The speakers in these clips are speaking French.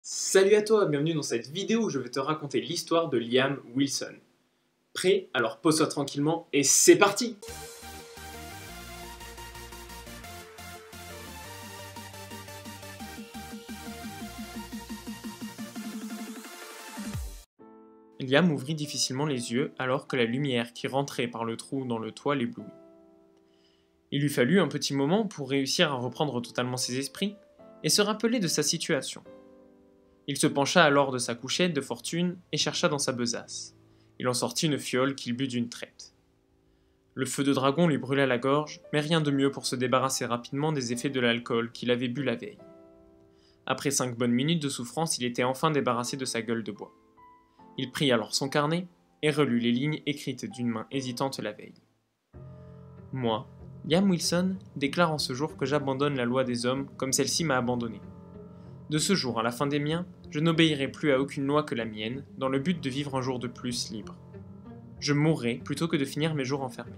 Salut à toi, bienvenue dans cette vidéo où je vais te raconter l'histoire de Liam Wilson. Prêt? Alors pose-toi tranquillement et c'est parti! Liam ouvrit difficilement les yeux alors que la lumière qui rentrait par le trou dans le toit l'éblouit. Il lui fallut un petit moment pour réussir à reprendre totalement ses esprits et se rappeler de sa situation. Il se pencha alors de sa couchette de fortune et chercha dans sa besace. Il en sortit une fiole qu'il but d'une traite. Le feu de dragon lui brûla la gorge, mais rien de mieux pour se débarrasser rapidement des effets de l'alcool qu'il avait bu la veille. Après 5 bonnes minutes de souffrance, il était enfin débarrassé de sa gueule de bois. Il prit alors son carnet et relut les lignes écrites d'une main hésitante la veille. Moi, Liam Wilson, déclare en ce jour que j'abandonne la loi des hommes comme celle-ci m'a abandonné. De ce jour à la fin des miens, je n'obéirai plus à aucune loi que la mienne, dans le but de vivre un jour de plus libre. Je mourrai plutôt que de finir mes jours enfermés.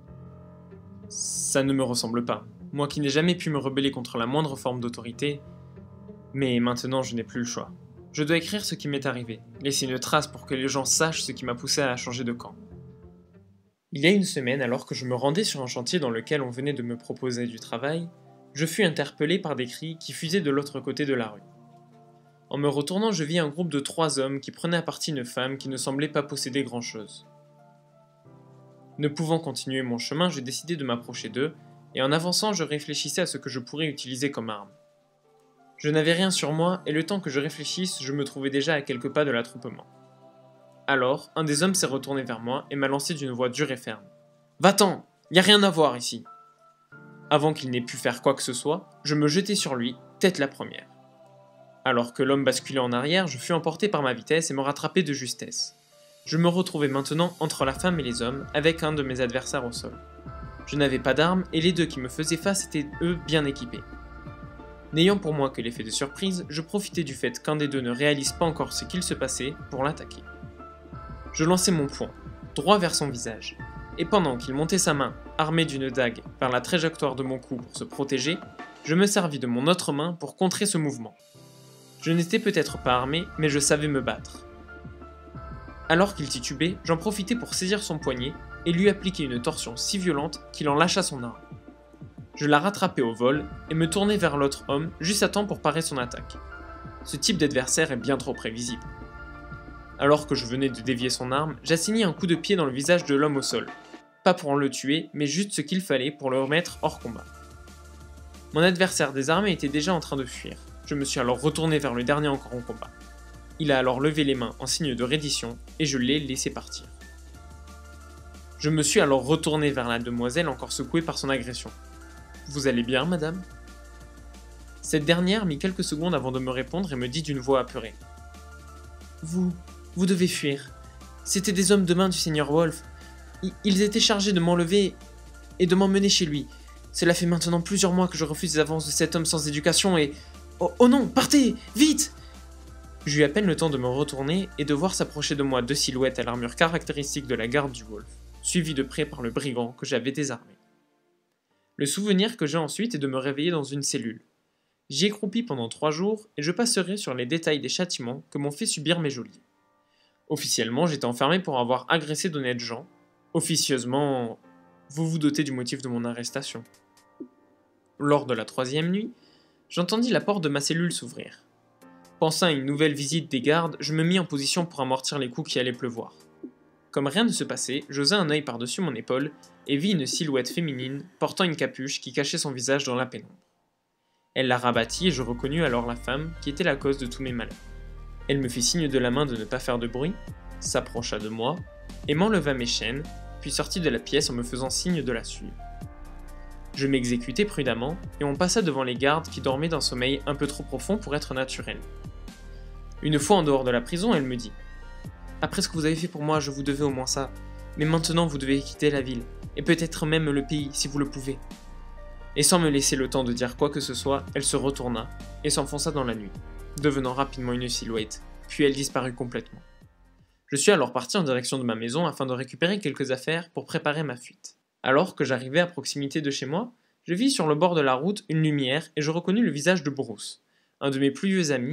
Ça ne me ressemble pas, moi qui n'ai jamais pu me rebeller contre la moindre forme d'autorité, mais maintenant je n'ai plus le choix. Je dois écrire ce qui m'est arrivé, laisser une trace pour que les gens sachent ce qui m'a poussé à changer de camp. Il y a une semaine, alors que je me rendais sur un chantier dans lequel on venait de me proposer du travail, je fus interpellé par des cris qui fusaient de l'autre côté de la rue. En me retournant, je vis un groupe de 3 hommes qui prenaient à partie une femme qui ne semblait pas posséder grand-chose. Ne pouvant continuer mon chemin, je décidai de m'approcher d'eux, et en avançant, je réfléchissais à ce que je pourrais utiliser comme arme. Je n'avais rien sur moi, et le temps que je réfléchisse, je me trouvais déjà à quelques pas de l'attroupement. Alors, un des hommes s'est retourné vers moi et m'a lancé d'une voix dure et ferme. « Va-t'en, y a rien à voir ici !» Avant qu'il n'ait pu faire quoi que ce soit, je me jetai sur lui, tête la première. Alors que l'homme basculait en arrière, je fus emporté par ma vitesse et me rattrapai de justesse. Je me retrouvais maintenant entre la femme et les hommes, avec un de mes adversaires au sol. Je n'avais pas d'armes et les deux qui me faisaient face étaient eux bien équipés. N'ayant pour moi que l'effet de surprise, je profitai du fait qu'un des deux ne réalise pas encore ce qu'il se passait pour l'attaquer. Je lançai mon poing, droit vers son visage, et pendant qu'il montait sa main, armée d'une dague, vers la trajectoire de mon cou pour se protéger, je me servis de mon autre main pour contrer ce mouvement. Je n'étais peut-être pas armé, mais je savais me battre. Alors qu'il titubait, j'en profitai pour saisir son poignet et lui appliquer une torsion si violente qu'il en lâcha son arme. Je la rattrapai au vol et me tournai vers l'autre homme juste à temps pour parer son attaque. Ce type d'adversaire est bien trop prévisible. Alors que je venais de dévier son arme, j'assignai un coup de pied dans le visage de l'homme au sol. Pas pour en le tuer, mais juste ce qu'il fallait pour le remettre hors combat. Mon adversaire désarmé était déjà en train de fuir. Je me suis alors retourné vers le dernier encore en combat. Il a alors levé les mains en signe de reddition et je l'ai laissé partir. Je me suis alors retourné vers la demoiselle encore secouée par son agression. « Vous allez bien, madame ?» Cette dernière mit quelques secondes avant de me répondre et me dit d'une voix apeurée. « Vous devez fuir. C'étaient des hommes de main du Seigneur Wolf. Ils étaient chargés de m'enlever et de m'emmener chez lui. Cela fait maintenant plusieurs mois que je refuse les avances de cet homme sans éducation et... Oh non, partez, vite !» J'eus à peine le temps de me retourner et de voir s'approcher de moi 2 silhouettes à l'armure caractéristique de la garde du Wolf, suivies de près par le brigand que j'avais désarmé. Le souvenir que j'ai ensuite est de me réveiller dans une cellule. J'y ai croupi pendant 3 jours et je passerai sur les détails des châtiments que m'ont fait subir mes geôliers. Officiellement, j'étais enfermé pour avoir agressé d'honnêtes gens. Officieusement, vous vous doutez du motif de mon arrestation. Lors de la 3e nuit, j'entendis la porte de ma cellule s'ouvrir. Pensant à une nouvelle visite des gardes, je me mis en position pour amortir les coups qui allaient pleuvoir. Comme rien ne se passait, j'osai un œil par-dessus mon épaule et vis une silhouette féminine portant une capuche qui cachait son visage dans la pénombre. Elle la rabattit et je reconnus alors la femme qui était la cause de tous mes malheurs. Elle me fit signe de la main de ne pas faire de bruit, s'approcha de moi et m'enleva mes chaînes, puis sortit de la pièce en me faisant signe de la suivre. Je m'exécutai prudemment et on passa devant les gardes qui dormaient d'un sommeil un peu trop profond pour être naturel. Une fois en dehors de la prison, elle me dit « Après ce que vous avez fait pour moi, je vous devais au moins ça, mais maintenant vous devez quitter la ville, et peut-être même le pays si vous le pouvez. » Et sans me laisser le temps de dire quoi que ce soit, elle se retourna et s'enfonça dans la nuit, devenant rapidement une silhouette, puis elle disparut complètement. Je suis alors parti en direction de ma maison afin de récupérer quelques affaires pour préparer ma fuite. Alors que j'arrivais à proximité de chez moi, je vis sur le bord de la route une lumière et je reconnus le visage de Bruce, un de mes plus vieux amis,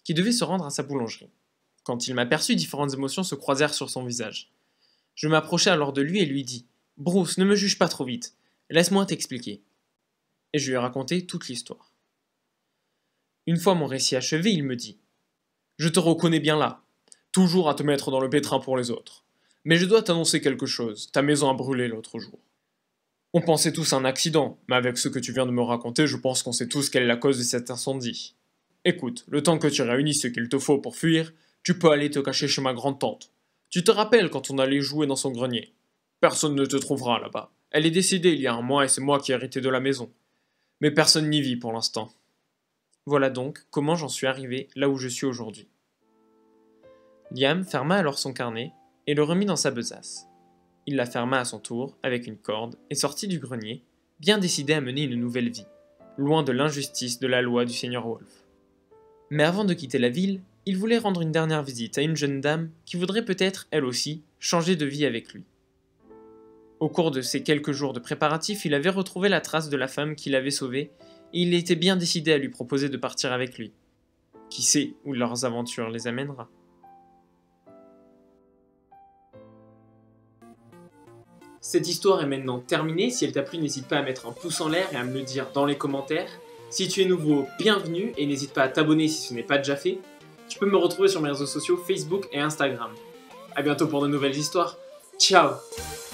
qui devait se rendre à sa boulangerie. Quand il m'aperçut, différentes émotions se croisèrent sur son visage. Je m'approchai alors de lui et lui dis « Bruce, ne me juge pas trop vite. Laisse-moi t'expliquer. » Et je lui ai raconté toute l'histoire. Une fois mon récit achevé, il me dit « Je te reconnais bien là, toujours à te mettre dans le pétrin pour les autres. Mais je dois t'annoncer quelque chose, ta maison a brûlé l'autre jour. On pensait tous à un accident, mais avec ce que tu viens de me raconter, je pense qu'on sait tous quelle est la cause de cet incendie. Écoute, le temps que tu réunis ce qu'il te faut pour fuir, tu peux aller te cacher chez ma grande-tante. Tu te rappelles quand on allait jouer dans son grenier? Personne ne te trouvera là-bas. Elle est décédée il y a un mois et c'est moi qui ai hérité de la maison. Mais personne n'y vit pour l'instant. » Voilà donc comment j'en suis arrivé là où je suis aujourd'hui. Liam ferma alors son carnet et le remit dans sa besace. Il la ferma à son tour avec une corde et sortit du grenier, bien décidé à mener une nouvelle vie, loin de l'injustice de la loi du Seigneur Wolf. Mais avant de quitter la ville, il voulait rendre une dernière visite à une jeune dame qui voudrait peut-être, elle aussi, changer de vie avec lui. Au cours de ces quelques jours de préparatifs, il avait retrouvé la trace de la femme qui l'avait sauvé et il était bien décidé à lui proposer de partir avec lui. Qui sait où leurs aventures les amènera. Cette histoire est maintenant terminée. Si elle t'a plu, n'hésite pas à mettre un pouce en l'air et à me le dire dans les commentaires. Si tu es nouveau, bienvenue et n'hésite pas à t'abonner si ce n'est pas déjà fait. Tu peux me retrouver sur mes réseaux sociaux Facebook et Instagram. A bientôt pour de nouvelles histoires. Ciao!